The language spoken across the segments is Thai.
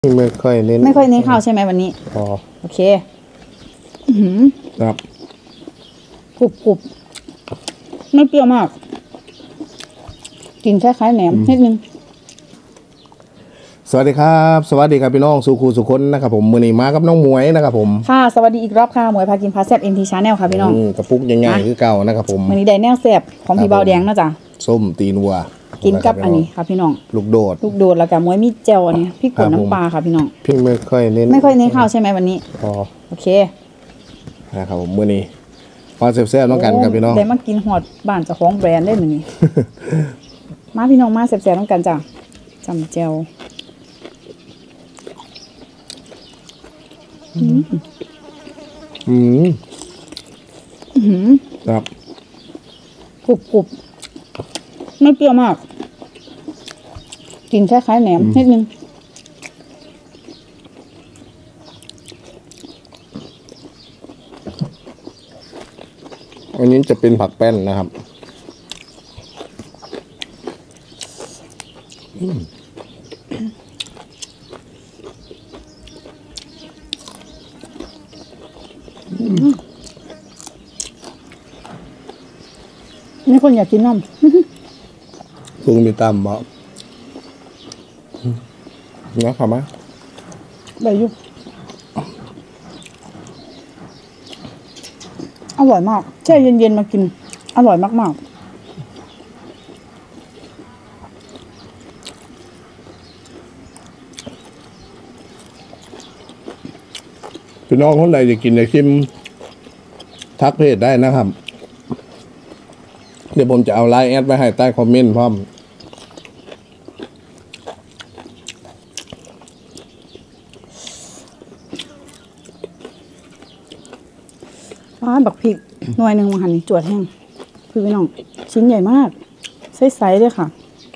ไม่ค่อยเน้นข้าวใช่ไหมวันนี้โอเคครับกรุบไม่เปรี้ยวมากกินคล้ายๆแหนมนิดนึงสวัสดีครับพี่น้องสุขูสุคนนะครับผมมือนี้มากับน้องหมวยนะครับผมค่ะสวัสดีอีกรอบค่ะหมวยพากินพาแซ่บ MT Channel ค่ะพี่น้องกระปุกยังไงคือเก่านะครับผมมือนี้ได้แนวแซ่บของพี่เบาแดงนะจ๊ะส้มตีนวัวกินกับอันนี้ค่ะพี่น้องลูกโดดแล้วก็หมวยมีเจลอันนี้พริกป่นน้ำปลาค่ะพี่น้องพี่ไม่ค่อยเน้นข้าวใช่ไหมวันนี้โอเคนะครับผมมือนี้มาแซ่บๆน้องกันครับพี่น้องได้มากินหอดบ้านเจ้าของแบรนด์ได้มือนี้มาพี่น้องมาแซ่บๆน้องกันจ้ะจำเจลครับกรุบไม่เปรี้ยวมากกินคล้ายๆแหนมนิดนึงอันนี้จะเป็นผักแป้นนะครับนี่คนอยากกินน้ำลุงมีตามบ่นะครับมั้ยได้อยู่อร่อยมากแช่เย็นๆมากินอร่อยมากๆพี่น้องคนใดจะกินจะชิมทักเพจได้นะครับเดี๋ยวผมจะเอาไลน์แอดไว้ให้ใต้คอมเมนต์พร้อมบักพริกหน่วยหนึ่งมาหั่นจวดแห้งคือพี่น้องชิ้นใหญ่มากไซส์เลยค่ะ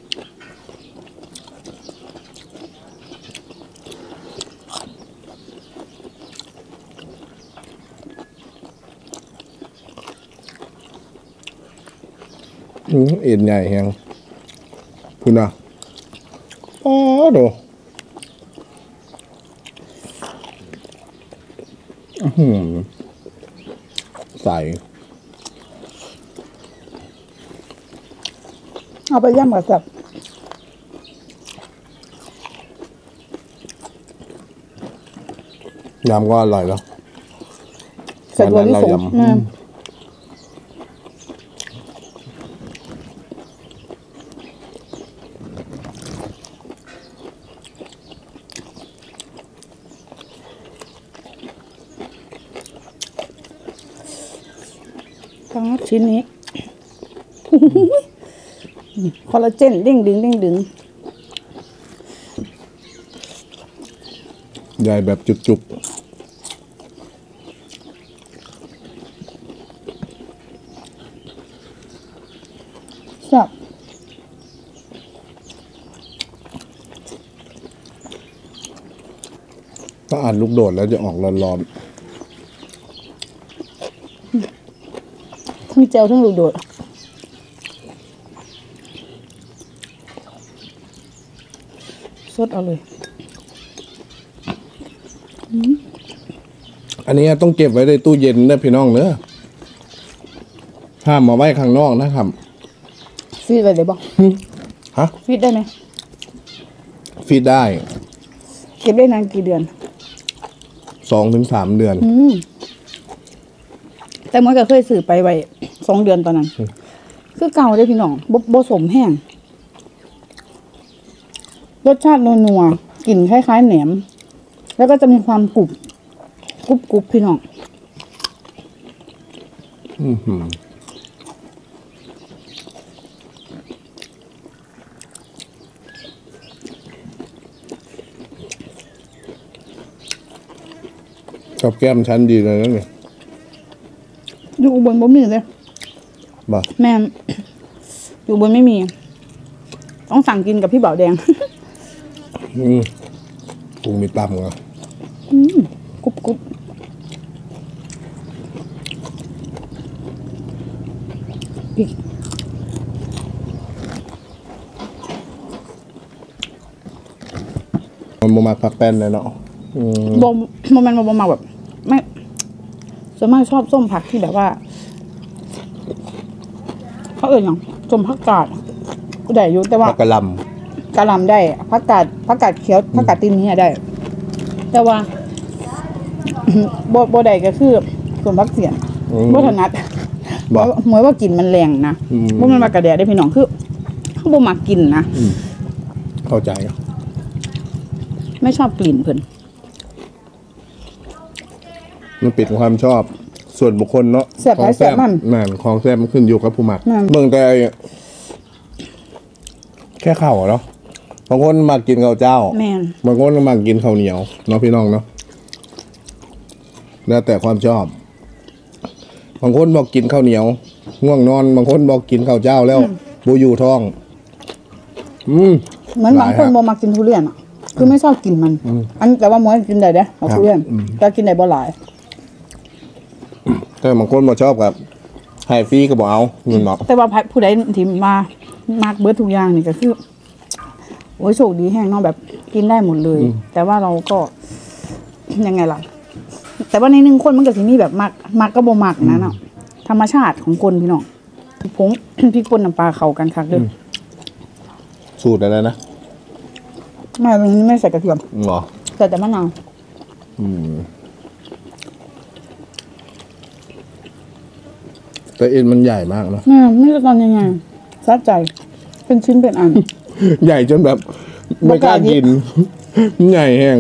เอ็นใหญ่แฮงคุณนะดูใส่เอาไปย่ำกับแบบยำก็อร่อยแล้วใส่ตัวที่สูงชิ้นนี้คอลลาเจนเด้งดึงใหญ่แบบจุกๆแซ่บถ้าอ่านลูกโดดแล้วจะออกร้อนทั้งเจลทั้งลูกโดดสดเอาเลยอันนี้ต้องเก็บไว้ในตู้เย็นนะพี่น้องเนอะห้ามมาไว้ข้างนอกนะครับฟีดไว้ได้บ้างฮะฟีดได้ไหมฟีดได้เก็บได้นานกี่เดือน 2-3 เดือนแต่เมื่อก็เคยสื่อไปไว้2 เดือนตอนนั้นคือเก่าได้พี่น้องบ่สมแห้งรสชาตินัวๆกลิ่นคล้ายๆแหนมแล้วก็จะมีความกรุบพี่น้องชอบแก้มชั้นดีเลยนั่นไงอยู่อุบลบ่มีเลยแม่อยู่อุบลไม่มีต้องสั่งกินกับพี่เบาแดงปรุงมีตำเหรอกรุบพริกอมันบ่มักผักแป้นเลยเนาะบ่แม่นบ่มักแบบไม่ส่วนมากชอบส้มผักที่แบบว่าเขาเอ่ยอย่างส้มผักกาดได้อยู่แต่ว่าผักกะหล่กะหล่ำได้ผักกาดเขียวผักกาดตีนนี่ได้ แต่ว่า บ่ได้ก็คือส่วนผักเสียนบ่ถนัดำบอกเหมือนว่ากินมันแรงนะบ่มันมากระแดะได้พี่น้องคือเขาบ่มักกินนะเข้าใจไม่ชอบกลิ่นเพิ่นมันปิดความชอบส่วนบุคคลเนาะแซ่บหลายแซ่บมันนั่นของแซ่บมันขึ้นอยู่กับผู้หมักนั่นเมืองแต่แค่ข้าวเนาะบางคนมากินข้าวเจ้าแม่นบางคนมากินข้าวเหนียวเนาะพี่น้องเนาะแล้วแต่ความชอบบางคนบอกกินข้าวเหนียวง่วงนอนบางคนบอกกินข้าวเจ้าแล้วบูอยู่ท้องเหมือนบางคนบ่มักกินทุเรียนอ่ะคือไม่ชอบกินมัน อันแต่ว่าหมวยกินได้เด้เอาทุเรียนแต่กินได้บ่หลายแต่บางคนบ่ชอบกับไฮฟรีก็บอกเอาเงินเนาะแต่ว่าผู้ใดที่มากเบิดทุกอย่างนี่ก็คือโอ้ยโชคดีแห้งเนาะแบบกินได้หมดเลย แต่ว่าเราก็ยังไงล่ะ แต่ว่าในหนึ่งคนมันก็สิมีแบบมักก็บ่มักนะเนาะธรรมชาติของคนพี่น้องผง พริกป่นน้ำปลาเข้ากันคักเด้อสูตรอะไรนะไม่ใส่กระเทียมเหรอใส่แต่มะนาวแต่เอ็นมันใหญ่มากเนาะไม่รู้ตอนยังไงสะใจ เป็นชิ้นเป็นอันใหญ่จนแบบไม่กล้ากิน ใหญ่แห้ง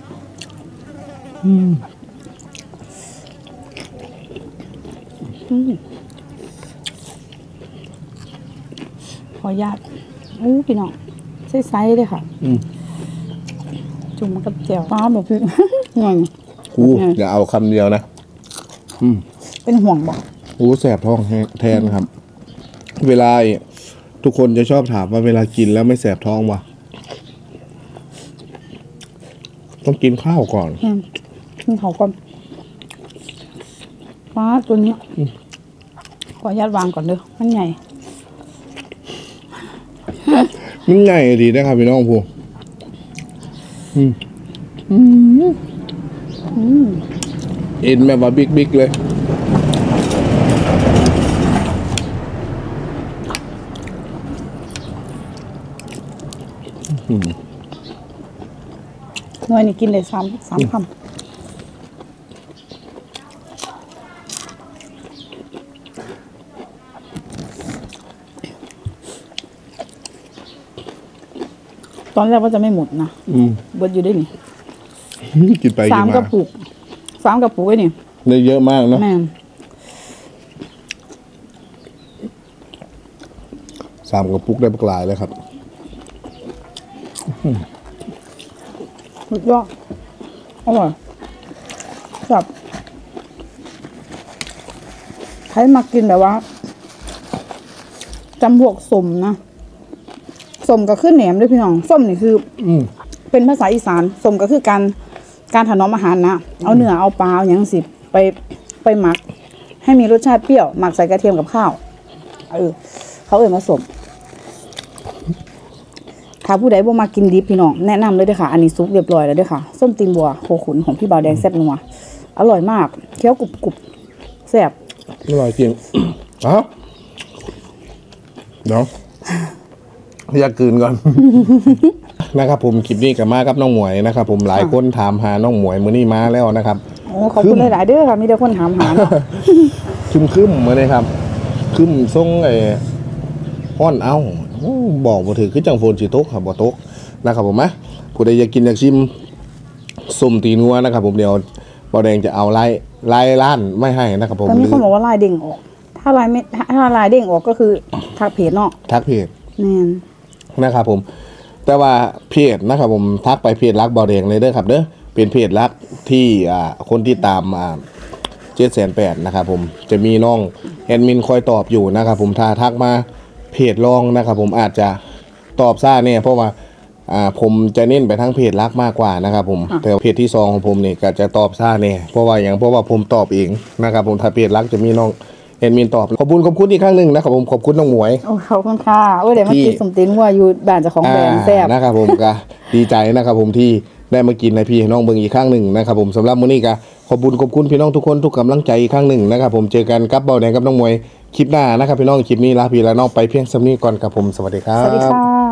ขออนุญาตพี่น้องไซส์เลยค่ะจุ่มมันกับเจียวป้าบอกพี่ งงอย่าเอาคำเดียวนะเป็นห่วงบอกแสบท้องแทนครับ เวลาทุกคนจะชอบถามว่าเวลากินแล้วไม่แสบท้องวะต้องกินข้าวก่อนกินเขาก่อนป้าตัวนี้ขออนุญาตวางก่อนเด้อมันใหญ่มันใหญ่ดีนะครับพี่น้องผู้เอ็นแบบว่าบิ๊กๆเลยหน่วยนี่กินเลยสามคำตอนแรกว่าจะไม่หมดนะเบิดอยู่ได้นี่กินไปกินมาสามกระปุกไอ้นี่ได้เยอะมากเนาะแม่น 3 กระปุกได้ปลายเลยครับสุดยอดอร่อยแบบใครมากินแบบว่าจำพวกสมนะสมก็คือแหนมด้วยพี่น้องส้มนี่คือเป็นภาษาอีสานสมก็คือการถนอมอาหารนะเอาเนื้อเอาปลาเอาอย่างสิไปหมัก ให้มีรสชาติเปรี้ยวหมักใส่กระเทียมกับข้าวเขาเอ่ยมาสมถ้าผู้ใดบ่มากินดิบพี่น้องแนะนำเลยเด้อค่ะอันนี้ซุปเรียบร้อยแล้วเด้อค่ะส้มตีนบัวโคขุนของพี่บ่าวแดงแซ่บนัวอร่อยมากเคี้ยวกรุบแซ่บอร่อยจริง อ้าวเดี๋ยวอยากกลืนก่อน นะครับผมคลิปนี้กับมากับน้องหมวยนะครับผมหลายคนถามหาน้องหมวยมื้อนี้มาแล้วนะครับโอ้ขอบคุณหลายๆเด้อค่ะมีแต่คนถามหาเนาะคึมมาเลยครับคึมทรงฮ้อนเอาบอกบ่ถือคือจังโฟนสิตกครับบ่ตกนะครับผมนะผู้ใดอยากกินอยากชิมส้มตีนัวนะครับผมเดี๋ยวบ่าวแดงจะเอาไล่ร้านไม่ให้นะครับผมแต่มีคนบอกว่าลายเด้งออกถ้าลายเด้งออกก็คือทักเพจเนาะทักเพจแม่นนะครับผมแต่ว่าเพจนะครับผมทักไปเพจรักบ่าวแดงเลยเด้อครับเด้อเป็นเพจรักที่คนที่ตาม780,000นะครับผมจะมีน้องแอดมินคอยตอบอยู่นะครับผมถ้าทักมาเพจรองนะครับผมอาจจะตอบซ่าเนี่ยเพราะว่าผมจะเน้นไปทั้งเพจรักมากกว่านะครับผมแต่เพจที่2ของผมนี่ก็จะตอบซ่าเนี่ยเพราะว่าผมตอบเองนะครับผมถ้าเพจรักจะมีน้องแอดมินตอบขอบคุณอีกครั้งหนึ่งนะครับผมขอบคุณน้องหมวยโอ้ขอบคุณค่ะโอ้ยเดี๋ยวมากินสมตีนวัวอยู่บ้านเจ้าของแบรนด์แซ่บนะครับผมก็ดีใจนะครับผมที่ได้มากินในพี่น้องเบิ่งอีกครั้งหนึ่งนะครับผมสำหรับมื้อนี้ก็ขอบคุณพี่น้องทุกคนทุกกำลังใจอีกครั้งหนึ่งนะครับผมเจอกันกับเบาแดงกับน้องมวยคลิปหน้านะครับพี่น้องคลิปนี้ลาพี่ลาน้องไปเพียงสำนี้ก่อนครับผมสวัสดีครัสวัสดีบค่ะ